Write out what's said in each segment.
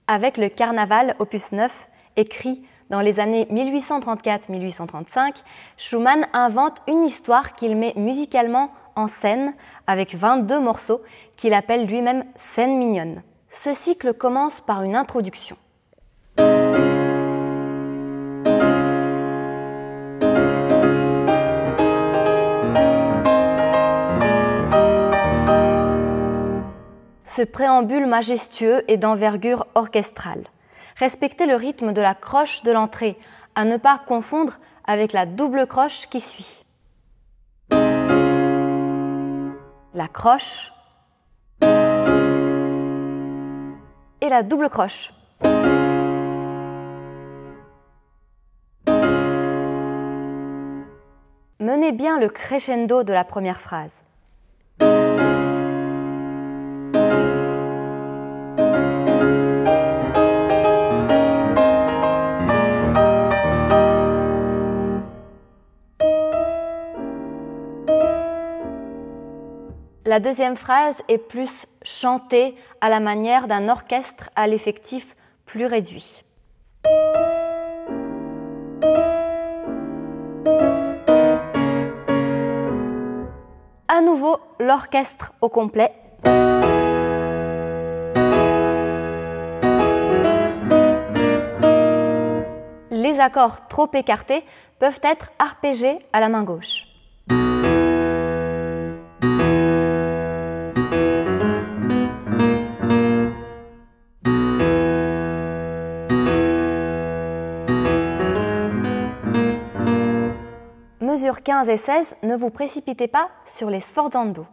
Avec le Carnaval, opus 9, écrit dans les années 1834-1835, Schumann invente une histoire qu'il met musicalement en scène avec 22 morceaux qu'il appelle lui-même « scènes mignonnes ». Ce cycle commence par une introduction. Ce préambule majestueux est d'envergure orchestrale. Respectez le rythme de la croche de l'entrée, à ne pas confondre avec la double croche qui suit. La croche et la double croche. Menez bien le crescendo de la première phrase. La deuxième phrase est plus chantée à la manière d'un orchestre à l'effectif plus réduit. À nouveau, l'orchestre au complet. Les accords trop écartés peuvent être arpégés à la main gauche. Mesures 15 et 16, ne vous précipitez pas sur les sforzando.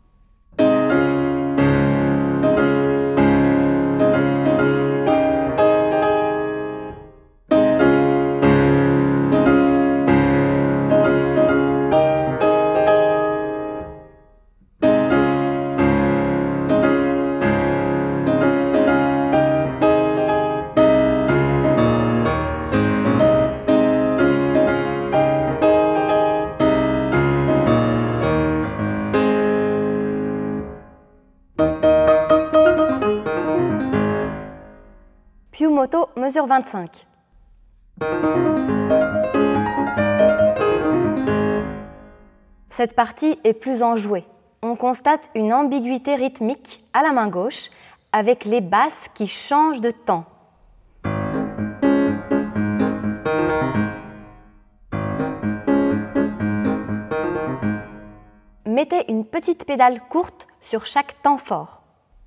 Più moto, mesure 25. Cette partie est plus enjouée. On constate une ambiguïté rythmique à la main gauche avec les basses qui changent de temps. Mettez une petite pédale courte sur chaque temps fort.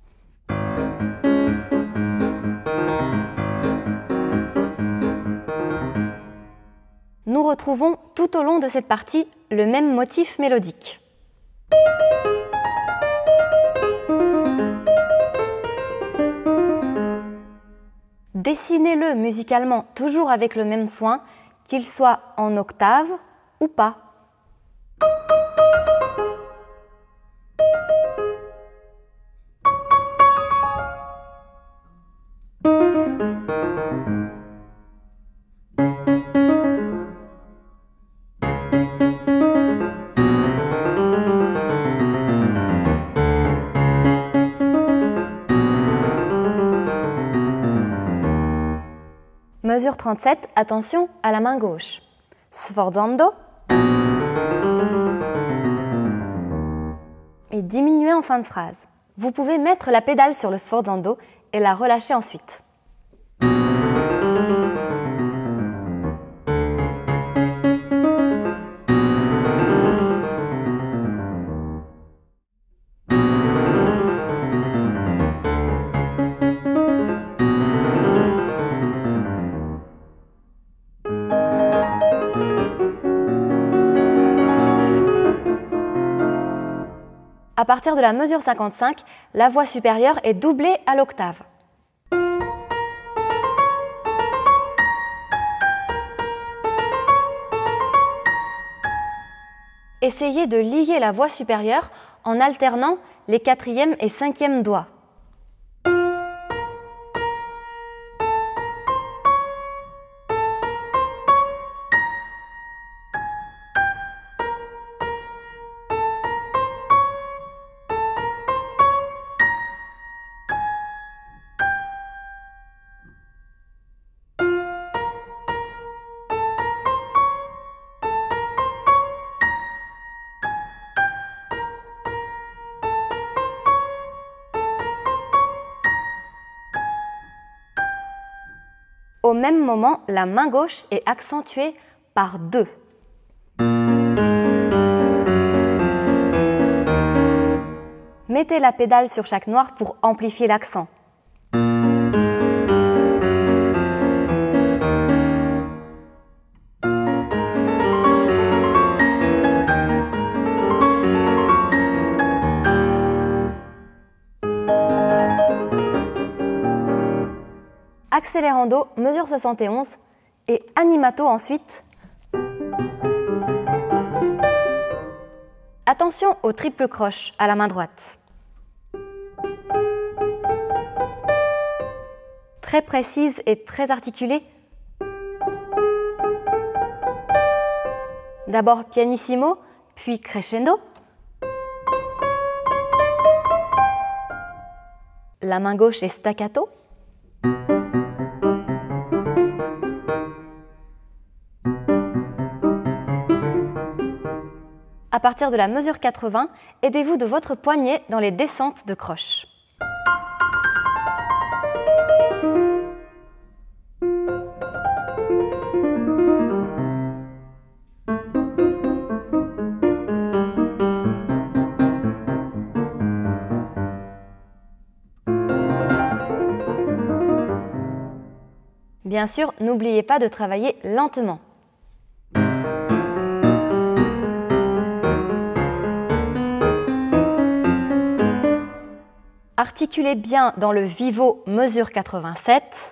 Nous retrouvons tout au long de cette partie le même motif mélodique. Dessinez-le musicalement toujours avec le même soin, qu'il soit en octave ou pas. Mesure 37, attention à la main gauche. Sforzando. Et diminuez en fin de phrase. Vous pouvez mettre la pédale sur le sforzando et la relâcher ensuite. À partir de la mesure 55, la voix supérieure est doublée à l'octave. Essayez de lier la voix supérieure en alternant les quatrième et cinquième doigts. Au même moment, la main gauche est accentuée par 2. Mettez la pédale sur chaque noire pour amplifier l'accent. Accélérando, mesure 71 et animato ensuite. Attention au triple croche à la main droite. Très précise et très articulée. D'abord pianissimo, puis crescendo. La main gauche est staccato. À partir de la mesure 80, aidez-vous de votre poignet dans les descentes de croche. Bien sûr, n'oubliez pas de travailler lentement. Articulez bien dans le vivo mesure 87.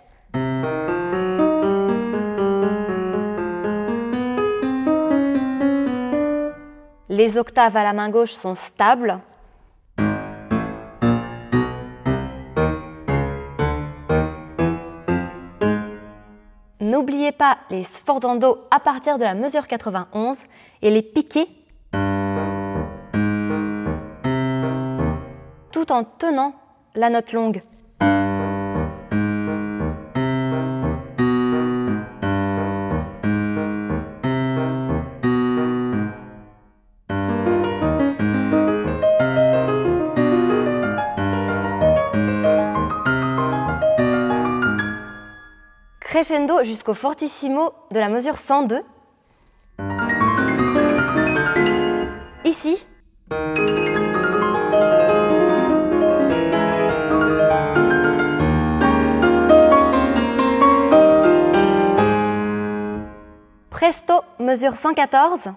Les octaves à la main gauche sont stables. N'oubliez pas les sfordando à partir de la mesure 91 et les piquets tout en tenant la note longue. Crescendo jusqu'au fortissimo de la mesure 102. Ici. Presto, mesure 114.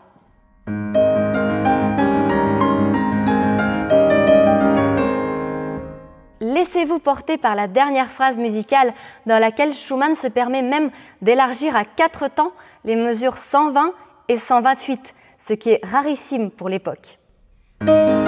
Laissez-vous porter par la dernière phrase musicale dans laquelle Schumann se permet même d'élargir à 4 temps les mesures 120 et 128, ce qui est rarissime pour l'époque.